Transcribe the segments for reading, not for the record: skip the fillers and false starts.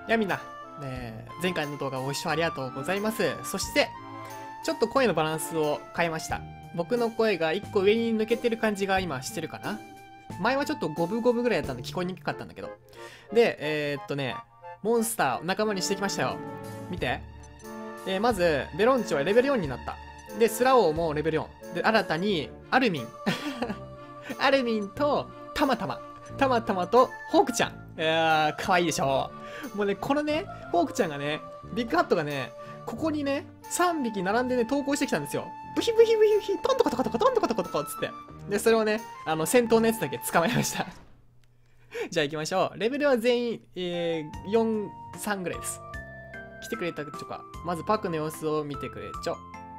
やみんな、前回の動画をご視聴ありがとうございます。そして、ちょっと声のバランスを変えました。僕の声が1個上に抜けてる感じが今してるかな。前はちょっと五分五分ぐらいだったんで聞こえにくかったんだけど。で、モンスターを仲間にしてきましたよ。見て。まず、ベロンチョはレベル4になった。で、スラオウもレベル4。で、新たに、アルミン。アルミンと、たまたまと、ホークちゃん。かわいいでしょ。もうね、このね、ホークちゃんがね、ビッグハットがね、ここにね、3匹並んでね、投稿してきたんですよ。ブヒブヒブヒブヒ、トントコトコトコトントコトコトコつって。で、それをね、戦闘のやつだけ捕まえました。じゃあ行きましょう。レベルは全員、4、3ぐらいです。来てくれたとか、まずパックの様子を見てくれちょ。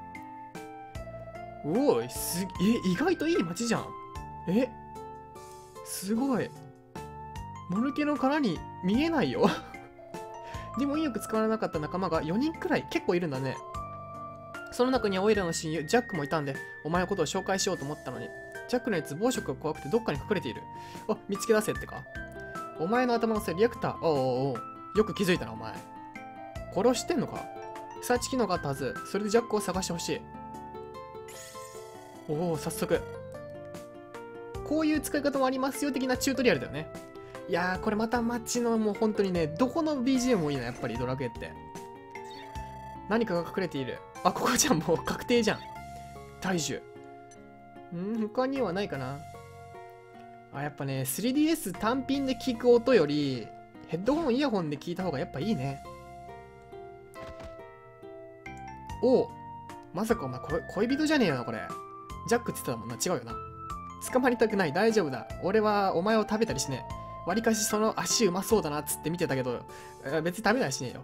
おお、意外といい街じゃん。すごい。もぬけの殻に見えないよ。でも運よく使われなかった仲間が4人くらい結構いるんだね。その中にはオイラの親友ジャックもいたんで、お前のことを紹介しようと思ったのに。ジャックのやつ暴食が怖くてどっかに隠れている。あ、見つけ出せってか。お前の頭のせリアクター。おうよく気づいたなお前。殺してんのか。サーチ機能があったはず。それでジャックを探してほしい。おお、早速。こういう使い方もありますよ的なチュートリアルだよね。いやー、これまた街のもう本当にね、どこの BGM もいいな、やっぱりドラクエって。何かが隠れている。あ、ここじゃん、もう確定じゃん。大樹。他にはないかな。あ、やっぱね、3DS 単品で聞く音より、ヘッドホン、イヤホンで聞いた方がやっぱいいね。おう。まさかお前恋人じゃねえよな、これ。ジャックって言ってたもんな、違うよな。捕まりたくない、大丈夫だ。俺はお前を食べたりしねえ。わりかしその足うまそうだなっつって見てたけど、別に食べないしね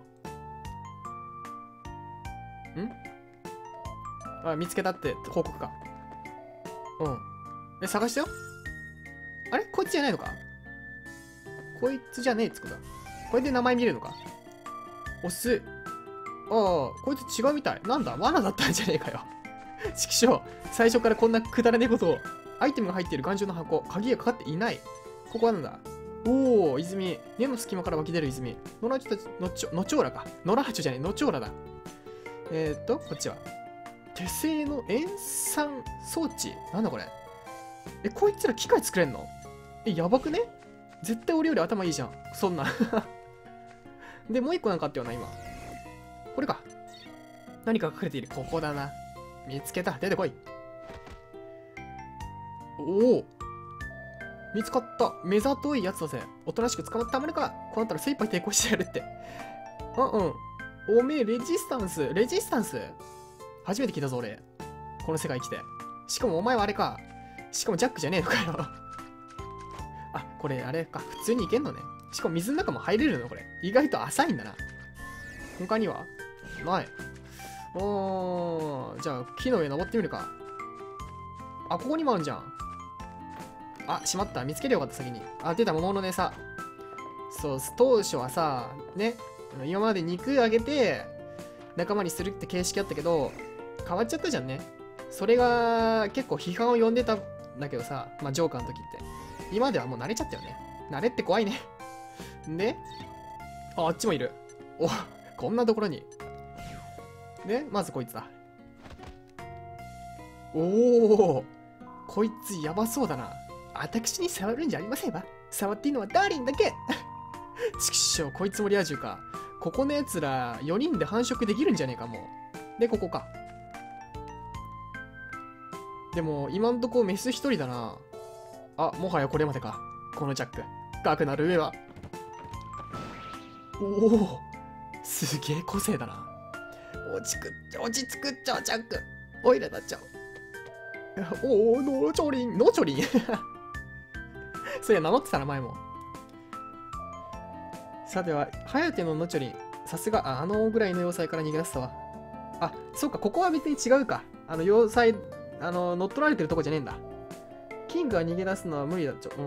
えよ。あ、見つけたって報告か。探したよ。あれこいつじゃないのか。こいつじゃねえっつことだ。これで名前見れるのか。オス。ああ、こいつ違うみたい。なんだ罠だったんじゃねえかよ。ちくしょう。最初からこんなくだらねえことを。アイテムが入っている頑丈な箱。鍵がかかっていない。ここはなんだ。おお、泉。根の隙間から湧き出る泉。野良たち、のちょうらか。野良ハチョじゃねえ、のちょうらだ。こっちは。手製の塩酸装置。なんだこれ。こいつら機械作れんの？やばくね？絶対俺より頭いいじゃん。そんな。で、もう一個なんかあったよな、今。これか。何か隠れている。ここだな。見つけた。出てこい。おお。見つかった。目ざといやつだぜ。おとなしく捕まってたまるか。こうなったら精一杯抵抗してやるって。おめえ、レジスタンス初めて聞いたぞ、俺。この世界来て。しかもお前はあれか。しかもジャックじゃねえのかよ。あ、これあれか。普通に行けんのね。しかも水の中も入れるのこれ。意外と浅いんだな。他にはない。じゃあ、木の上登ってみるか。あ、ここにもあるじゃん。あ、しまった。見つけてよかった、先に。あ、出た、桃の餌。そう、当初はさ、ね、今まで肉あげて、仲間にするって形式あったけど、変わっちゃったじゃんね。それが結構批判を呼んでたんだけどさ、まあ、ジョーカーの時って。今ではもう慣れちゃったよね。慣れって怖いね。で、あっちもいる。お、こんなところに。で、まずこいつだ。おお、こいつやばそうだな。私に触るんじゃありませんわ。触っていいのはダーリンだけ。ちくしょう、こいつもリア充か。ここのやつら4人で繁殖できるんじゃねえか、もう。で、ここか。でも、今んとこメス1人だな。あ、もはやこれまでか。このジャック。かくなる上は。おお、すげえ個性だな。落ち着くっちゃ、ジャック。おいらだっちゃう。おお、ノチョリン。そういや、名乗ってたな、前も。さては、ハヤテのノチョリン。さすが、ぐらいの要塞から逃げ出したわ。あ、そうか、ここは別に違うか。要塞、乗っ取られてるとこじゃねえんだ。キングが逃げ出すのは無理だっちょ。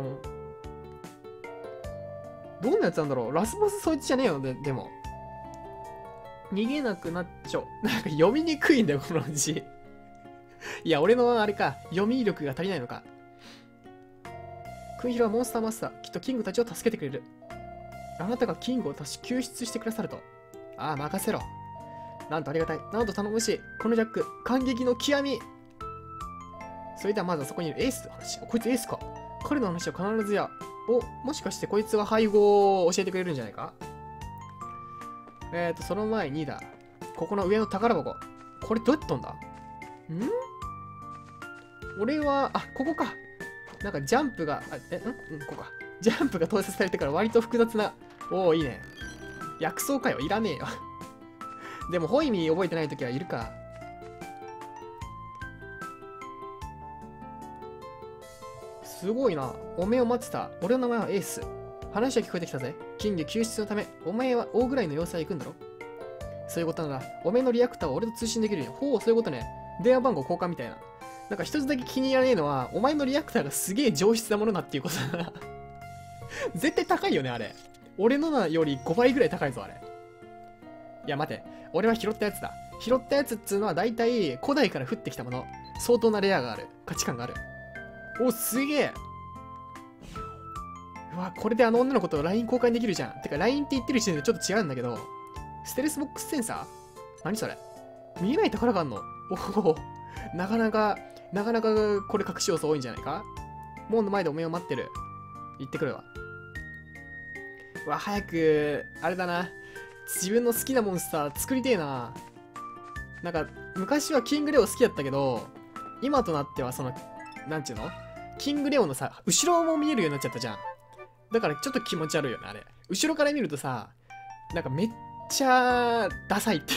どんなやつなんだろう。ラスボスそいつじゃねえよ、でも。逃げなくなっちょ。なんか読みにくいんだよ、この字。いや、俺のあれか、読み力が足りないのか。クンヒロはモンスターマスター。きっとキングたちを助けてくれる。 あなたがキングを救出してくださると。ああ、任せろ。なんとありがたい。なんと頼もしい。このジャック、感激の極み。それではまずはそこにいるエースの話。こいつエースか。彼の話は必ずや。もしかしてこいつが配合を教えてくれるんじゃないか。その前にだ。ここの上の宝箱。これどうやって飛んだ？俺は、ここか。なんかジャンプが、ここか。ジャンプが投射されてから割と複雑な。おお、いいね。薬草かよ。いらねえよ。でも、ホイミ覚えてないときはいるか。すごいな。おめえを待ってた。俺の名前はエース。話は聞こえてきたぜ。金魚救出のため、お前は大ぐらいの様子は行くんだろ？そういうことなら、おめえのリアクターは俺と通信できるよ。ほう、そういうことね。電話番号交換みたいな。なんか一つだけ気に入らねえのは、お前のリアクターがすげえ上質なものだっていうことだな。絶対高いよね、あれ。俺のより5倍ぐらい高いぞ、あれ。いや、待て。俺は拾ったやつだ。拾ったやつっつうのは大体古代から降ってきたもの。相当なレアがある。価値観がある。お、すげえ。うわ、これであの女の子と LINE 交換できるじゃん。てか LINE って言ってる時点でちょっと違うんだけど、ステルスボックスセンサー？何それ？見えない宝があんの？おお、なかなかこれ隠し要素多いんじゃないか？門の前でお前を待ってる。行ってくるわ。うわ、早く、あれだな。自分の好きなモンスター作りてえな。なんか、昔はキングレオ好きだったけど、今となってはその、なんちゅうの？キングレオのさ、後ろも見えるようになっちゃったじゃん。だからちょっと気持ち悪いよね、あれ。後ろから見るとさ、なんかめっちゃダサいって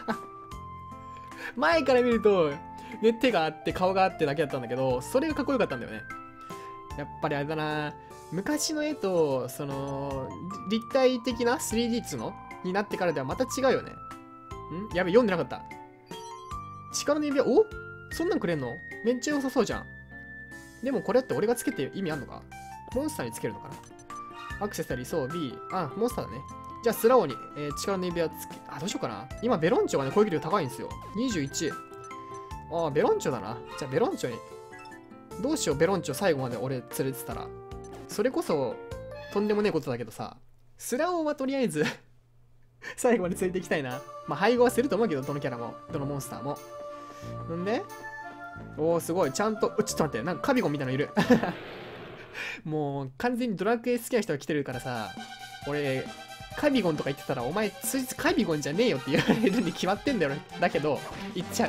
前から見ると、ね、手があって顔があってだけだったんだけど、それがかっこよかったんだよね。やっぱりあれだな、昔の絵とその立体的な 3D っつうのになってからではまた違うよね。やべ、読んでなかった。力の指輪、お、そんなんくれんの？めっちゃ良さそうじゃん。でもこれって俺がつけて意味あんのか？モンスターにつけるのかな？アクセサリー、装備、モンスターだね。じゃあスラオに、力の指輪つけ、どうしようかな。今ベロンチョがね、攻撃力高いんですよ。21。ベロンチョだな。じゃあベロンチョに。どうしよう、ベロンチョ最後まで俺連れてたら。それこそ、とんでもねえことだけどさ、スラオはとりあえず最後まで連れて行きたいな。まあ、配合はすると思うけど、どのキャラも、どのモンスターも。んで、すごい。ちゃんと、ちょっと待って、なんかカビゴンみたいなのいる。もう、完全にドラクエ好きな人が来てるからさ、俺、カビゴンとか言ってたら、お前、そいつカビゴンじゃねえよって言われるに決まってんだよ。だけど、言っちゃう。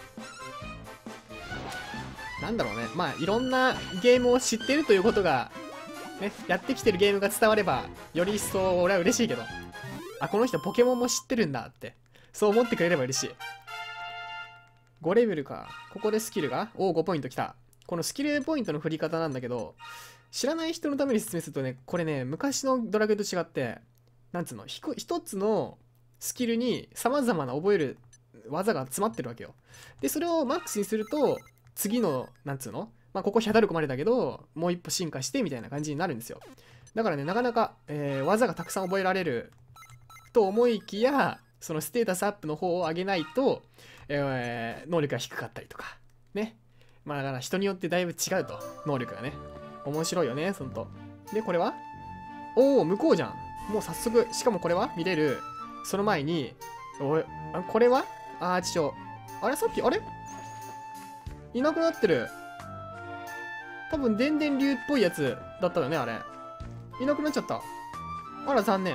なんだろうね。まあ、いろんなゲームを知ってるということが、ね、やってきてるゲームが伝われば、より一層俺は嬉しいけど。この人ポケモンも知ってるんだって。そう思ってくれれば嬉しい。5レベルか。ここでスキルが5ポイントきた。このスキルポイントの振り方なんだけど、知らない人のために説明するとね、これね、昔のドラクエと違って、なんつうの、一つのスキルに様々な覚える技が詰まってるわけよ。で、それをマックスにすると、次の、なんつうの、ここヒャダルコまでだけど、もう一歩進化してみたいな感じになるんですよ。だからね、なかなか、技がたくさん覚えられると思いきや、そのステータスアップの方を上げないと、能力が低かったりとか、ね。だから人によってだいぶ違うと、能力がね。面白いよね、ほんと。で、これは向こうじゃん。もう早速、しかもこれは見れる。その前に、これはあれさっき、あれいなくなってる。多分、電電流っぽいやつだったよね、あれ。いなくなっちゃった。あら、残念。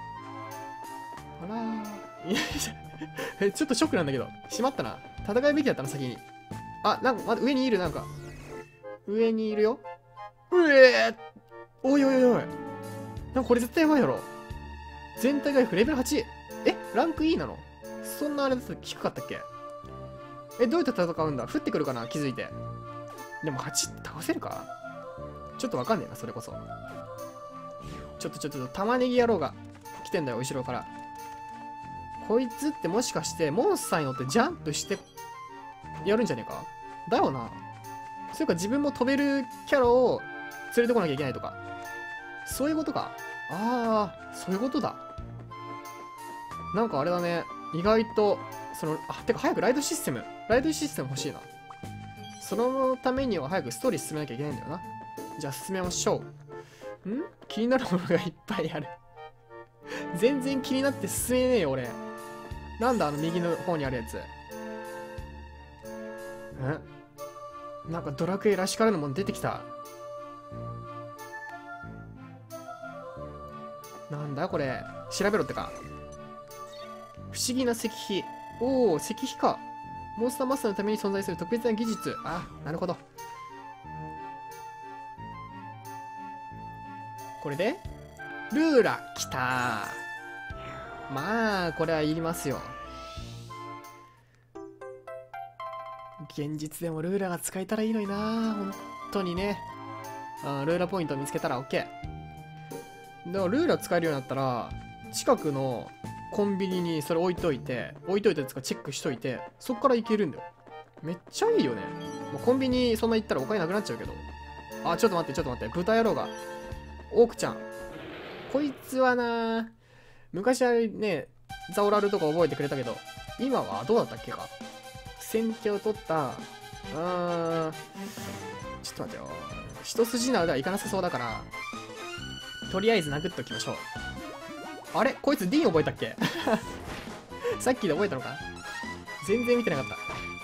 ちょっとショックなんだけど。しまったな。戦うべきだったな、先に。なんか、まだ上にいる、なんか。上にいるよ。おいおいおいおい。なんかこれ絶対やばいやろ。全体回復レベル8。ランク E なの？そんなあれだと低かったっけ？どうやって戦うんだ？降ってくるかな？気づいて。でも8って倒せるか？ちょっとわかんねえな、それこそ。ちょっと、玉ねぎ野郎が来てんだよ、後ろから。こいつってもしかして、モンスターに乗ってジャンプして、やるんじゃねえか？だよな。それか自分も飛べるキャラを連れてこなきゃいけないとか。そういうことか。そういうことだ。なんかあれだね。意外と、てか早くライドシステム欲しいな。そのためには早くストーリー進めなきゃいけないんだよな。じゃあ進めましょう。気になるものがいっぱいある。 全然気になって進めねえよ、俺。なんだ、あの右の方にあるやつ。なんかドラクエらしからぬもの出てきた。なんだこれ。調べろってか。不思議な石碑。おお、石碑か。モンスターマスターのために存在する特別な技術。あ、なるほど。これでルーラ来た。まあこれはいりますよ。現実でもルーラが使えたらいいのにな。本当にね。ルーラポイントを見つけたら OK。だからルーラ使えるようになったら近くのコンビニにそれ置いといてつかチェックしといて、そっから行けるんだよ。めっちゃいいよね。もうコンビニそんな行ったらお金なくなっちゃうけど。あ、ちょっと待って、豚野郎が。オークちゃん。こいつはな、昔はね、ザオラルとか覚えてくれたけど、今はどうだったっけか。先手を取った、ちょっと待ってよ。一筋縄ではいかなさそうだから、とりあえず殴っておきましょう。あれこいつ D 覚えたっけさっきで覚えたのか。全然見てなかった。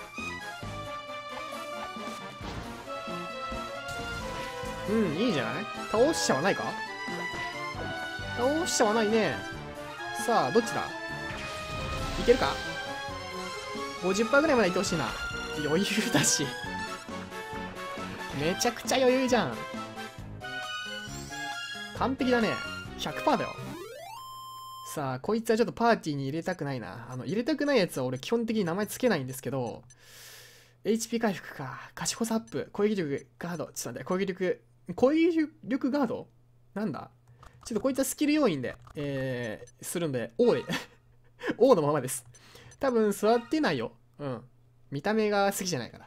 うん、いいじゃない。倒しちゃはないか。倒しちゃはないね。さあ、どっちだ。いけるか。 50% ぐらいまでいってほしいな。余裕だし。めちゃくちゃ余裕じゃん。完璧だね。100% だよ。さあ、こいつはちょっとパーティーに入れたくないな。入れたくないやつは俺基本的に名前つけないんですけど、HP 回復か。賢さアップ。攻撃力ガード。ちょっと待って、攻撃力ガードなんだ。ちょっとこいつはスキル要因で、するんで、O で、O のままです。多分座ってないよ。うん。見た目が好きじゃないから。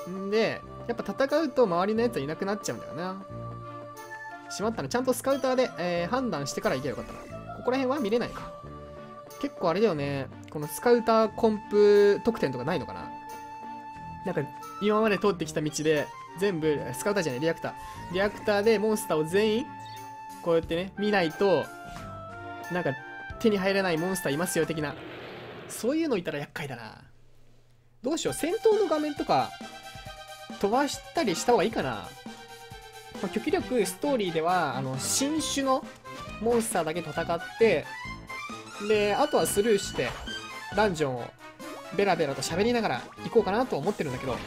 んで、やっぱ戦うと周りのやつはいなくなっちゃうんだよな。しまったな。ちゃんとスカウターで、判断してから行けばよかったな。ここら辺は見れないか。結構あれだよね。このスカウターコンプ得点とかないのかな。なんか、今まで通ってきた道で、全部、スカウターじゃない、リアクター。リアクターでモンスターを全員、こうやってね、見ないと、なんか、手に入らないモンスターいますよ、的な。そういうのいたら厄介だな。どうしよう、戦闘の画面とか、飛ばしたりした方がいいかな。まあ、極力、ストーリーでは、新種のモンスターだけ戦って、で、あとはスルーして、ダンジョンをベラベラと喋りながら行こうかなと思ってるんだけど、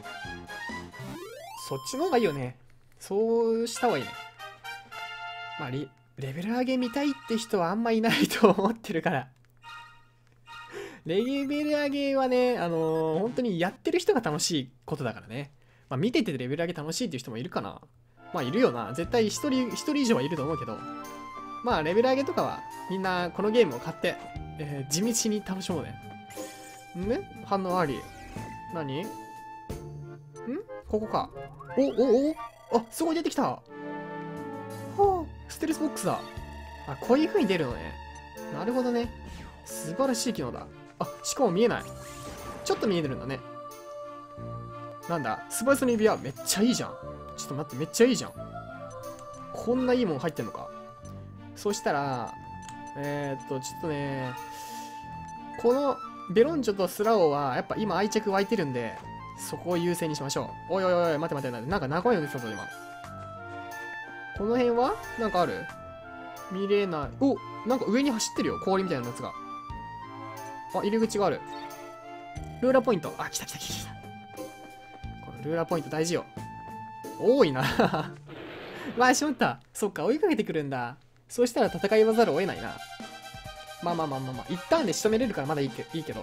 そっちの方がいいよね。そうした方がいいね。まあ、レベル上げ見たいって人はあんまいないと思ってるから。レベル上げはね、本当にやってる人が楽しいことだからね。まあ、見ててレベル上げ楽しいっていう人もいるかな。まあ、いるよな。絶対一人以上はいると思うけど。まあ、レベル上げとかは、みんなこのゲームを買って、地道に楽しもうね。ね、反応あり。何？ここか。あ、すごい出てきた。はあ、ステルスボックスだ。あ、こういう風に出るのね。なるほどね。素晴らしい機能だ。あ、しかも見えない。ちょっと見えてるんだね。なんだ、スパイスの指輪めっちゃいいじゃん。ちょっと待って、めっちゃいいじゃん。こんないいもん入ってんのか。そしたら、ちょっとね、このベロンチョとスラオはやっぱ今愛着湧いてるんで、そこを優先にしましょう。おいおいおい、待て。なんか長いの出てたぞ、今。この辺はなんかある？見れない。お、なんか上に走ってるよ。氷みたいなやつが。あ、入り口がある。ルーラーポイント。あ、来た。このルーラーポイント大事よ。多いな。まあ、しまった。そっか、追いかけてくるんだ。そうしたら戦いざるを得ないな。まあ。一旦で仕留めれるからまだいいけど。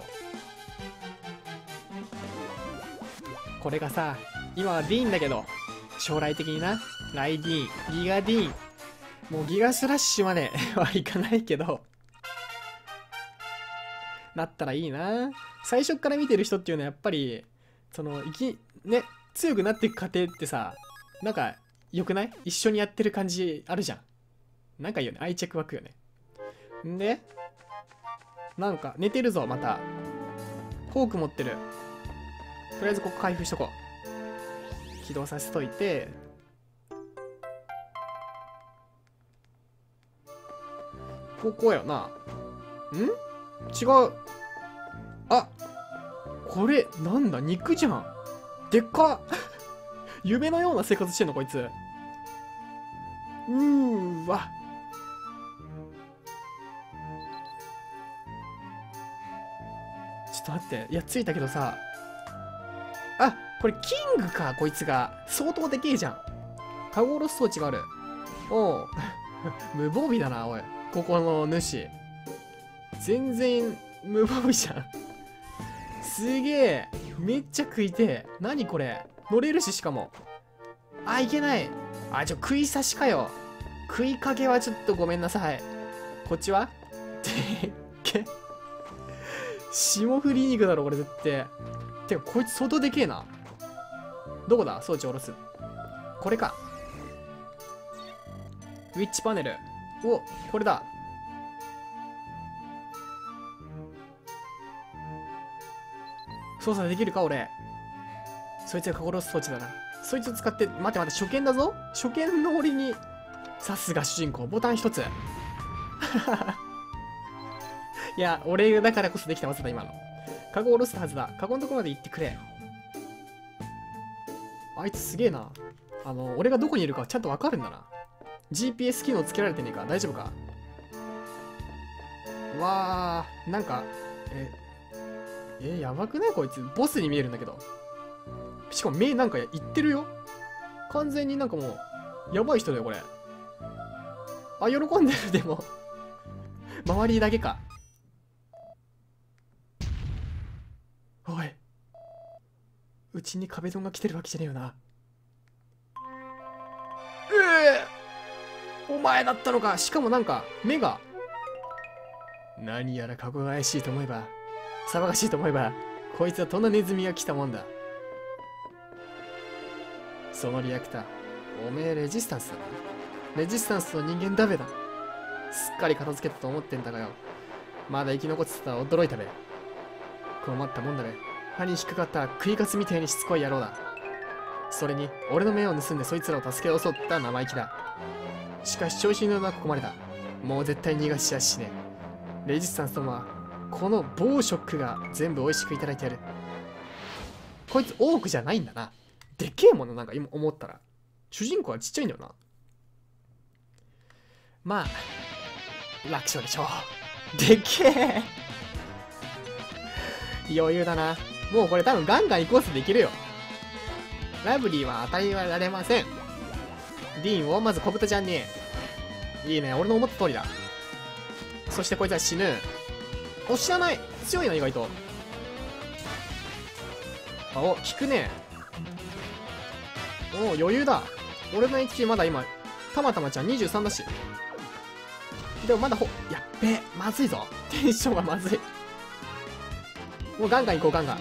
これがさ、今はディーンだけど、将来的にな、ライディーン、ギガディーン、もうギガスラッシュまではいかないけど、なったらいいな。最初から見てる人っていうのはやっぱり、強くなっていく過程ってさ、なんか、良くない？一緒にやってる感じあるじゃん。なんかいいよね。愛着湧くよね。んで、なんか、寝てるぞ、また。フォーク持ってる。とりあえずここ開封しとこう。起動させといて。 ここよな。違う。あ、これ、なんだ、肉じゃん。でっか夢のような生活してんの、こいつ。わ。ちょっと待って。いや、着いたけどさ。あ、これキングか、こいつが。相当でけえじゃん。カゴ下ろす装置がある。おう。無防備だな、おい。ここの主。全然、無防備じゃん。すげえ。めっちゃ食いてえ。何これ。乗れるし、しかも。あ、いけない。あ、食い差しかよ。食いかけはちょっとごめんなさい。こっちはでっけ。霜降り肉だろ、これ絶対。てか、こいつ相当でけえな。どこだ装置下ろす。これか。ウィッチパネル。お、これだ。操作できるか、俺。そいつが殺す装置だな。そいつを使って、待って待って、初見だぞ。初見の俺に、さすが主人公、ボタン一つ。いや、俺だからこそできた技だ、今の。カゴ下ろすはずだ。カゴのとこまで行ってくれ。あいつすげえな。俺がどこにいるかちゃんとわかるんだな。GPS 機能つけられてねえか大丈夫か。わー、なんか、やばくないこいつ。ボスに見えるんだけど。しかも目なんか言ってるよ。完全になんかもう、やばい人だよ、これ。あ、喜んでる、でも。周りだけか。おい。うちに壁ドンが来てるわけじゃねえよな。お前だったのか。しかもなんか、目が。何やらかごが怪しいと思えば、騒がしいと思えば、こいつはとんだネズミが来たもんだ。そのリアクター、おめえレジスタンスだな。レジスタンスの人間ダメだ。すっかり片付けたと思ってんだがよ。まだ生き残ってたら驚いたべ。困ったもんだべ。歯に引っかかった食いカツみたいにしつこい野郎だ。それに、俺の目を盗んでそいつらを助け襲った生意気だ。しかし調子に乗るのはここまでだ。もう絶対逃がしやしねえ。レジスタンスとは、この暴ショックが全部美味しくいただいてやる。こいつオークじゃないんだな。でけえものなんか今思ったら。主人公はちっちゃいんだよな。まあ、楽勝でしょう。でけえ余裕だな。もうこれ多分ガンガン行こうとできるよ。ラブリーは当たりはられません。ディーンをまず小豚ちゃんに。いいね、俺の思った通りだ。そしてこいつは死ぬ。お、知らない。強いな、意外と。あ、お、効くね。お、余裕だ。俺の HP まだ今、たまたまちゃん23だし。でもまだやっべえ、まずいぞ。テンションがまずい。もうガンガン行こう、ガンガン。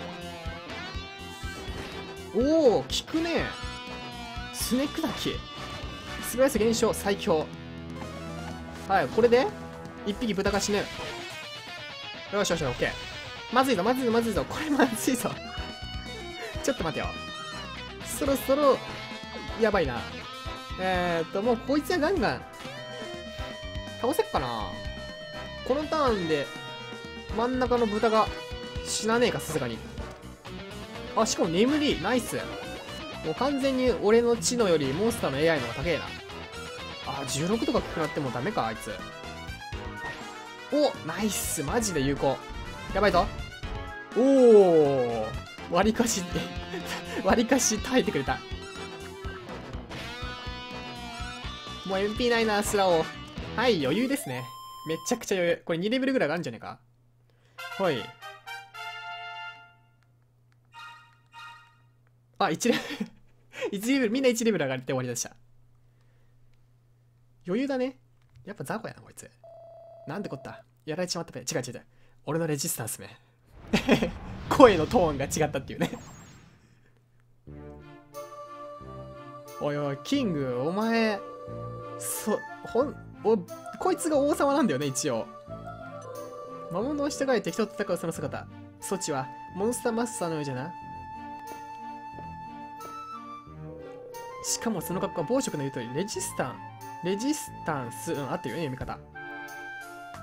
おお、効くね。スネークだけ。素早さ減少、最強。はい、これで、一匹豚が死ぬ。よしよし、オッケー。まずいぞ、まずいぞ、まずいぞ。これまずいぞ。ちょっと待てよ。そろそろ、やばいな。もうこいつはガンガン、倒せっかな。このターンで、真ん中の豚が死なねえか、さすがに。あ、しかも眠り、ナイス。もう完全に俺の知能よりモンスターの AI の方が高えな。あ、16とか低くなってもダメか、あいつ。お、ナイス。マジで有効。やばいぞ。おお、割りかし割りかし耐えてくれた。もう MP ないな、スラオ。はい、余裕ですね。めちゃくちゃ余裕。これ2レベルぐらいあるんじゃねえか。はい。あ、1レベル1レベル、みんな1レベル上がって終わりでした。余裕だね。やっぱ雑魚やな、こいつ。なんてこった。やられちまったべ。違う違う違う。俺のレジスタンスめ。声のトーンが違ったっていうね。おいおい、キング、お前、こいつが王様なんだよね、一応。魔物を従え敵と戦うその姿。そっちは、モンスターマスターのようじゃな。しかもその格好は暴食の言う通り、レジスタンス、合ってるよね、読み方。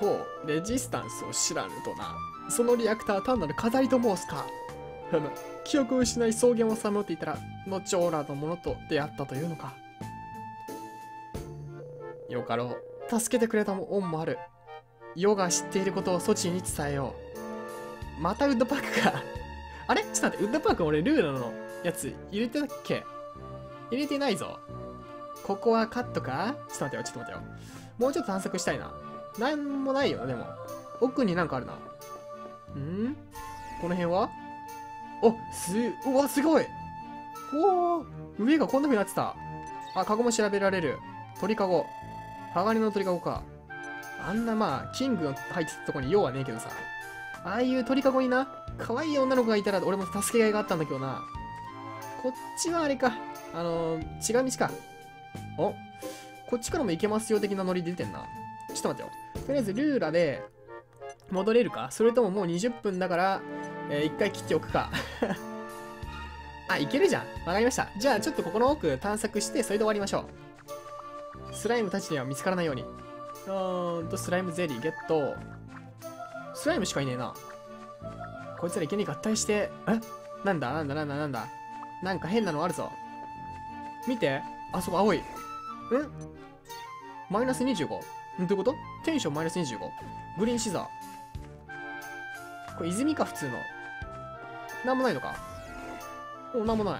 ほう、レジスタンスを知らぬとな。そのリアクターは単なる飾りと申すか。ふむ、記憶を失い草原をさまよっていたら、後オーラの者と出会ったというのか。よかろう。助けてくれた恩もある。余が知っていることをソチに伝えよう。またウッドパークか。あれちょっと待って、ウッドパーク俺ルーラのやつ入れてたっけ？入れてないぞ。ここはカットか？ちょっと待ってよ、ちょっと待ってよ。もうちょっと探索したいな。なんもないよな、でも。奥になんかあるな。この辺はうわ、すごい。おー、上がこんな風になってた。あ、カゴも調べられる。鳥カゴ。鋼の鳥カゴか。あんなまあ、キングの入ってたとこに用はねえけどさ。ああいう鳥カゴにな、可愛い女の子がいたら俺も助けがいがあったんだけどな。こっちはあれか。違う道か。お、こっちからも行けますよ的なノリ出てんな。ちょっと待ってよ。とりあえずルーラで戻れるか？それとももう20分だから、一回切っておくか。あ、いけるじゃん。わかりました。じゃあちょっとここの奥探索して、それで終わりましょう。スライムたちには見つからないように。スライムゼリーゲット。スライムしかいねえな。こいつら池に合体して、なんだなんか変なのあるぞ。見て。あそこ青い。マイナス 25？ どういうこと？テンションマイナス 25？ グリーンシザー。これ泉か普通の。なんもないのか？なんもない。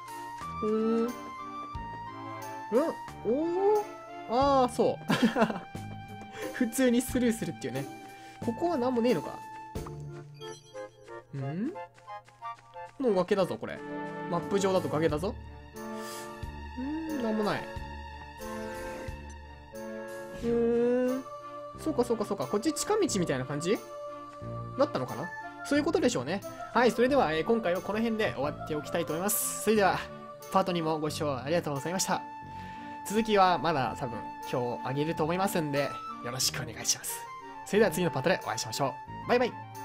ああ、そう。普通にスルーするっていうね。ここはなんもねえのか？もう崖だぞ、これ。マップ上だと崖だぞ。なんもない。そうか。こっち近道みたいな感じだったのかな？そういうことでしょうね。はい、それでは、今回はこの辺で終わっておきたいと思います。それでは、パート2もご視聴ありがとうございました。続きはまだ多分今日あげると思いますんで、よろしくお願いします。それでは次のパートでお会いしましょう。バイバイ。